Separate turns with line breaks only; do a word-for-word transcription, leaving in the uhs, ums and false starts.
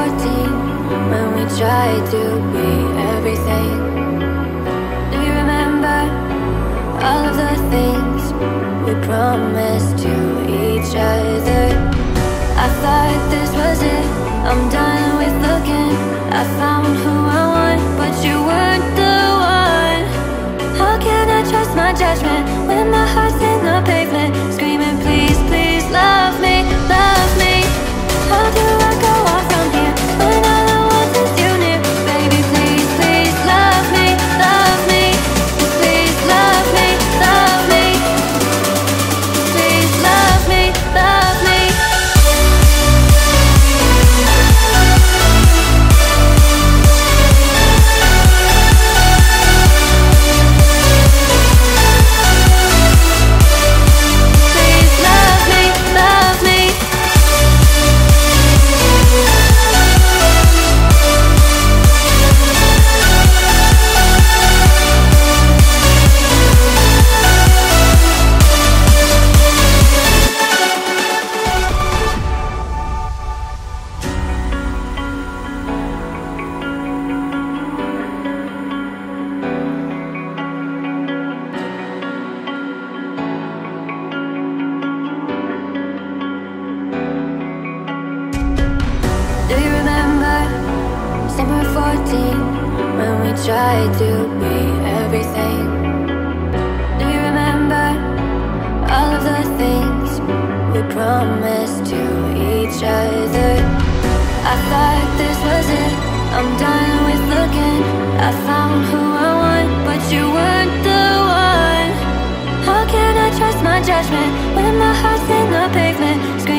fourteen, when we tried to be everything. Do you remember all of the things we promised to each other? I thought this was it, I'm done with looking. I found who I want, but you weren't the one. How can I trust my judgment when my heart's in the pavement, screaming please, please love me, love me? How do I go on from here when all I want is you near? Baby, please, please love me, love me. Please love me, love me. Please love me, love me. Summer fourteen, when we tried to be everything. Do you remember all of the things we promised to each other? I thought this was it, I'm done with looking. I found who I want, but you weren't the one. How can I trust my judgment when my heart's in the pavement?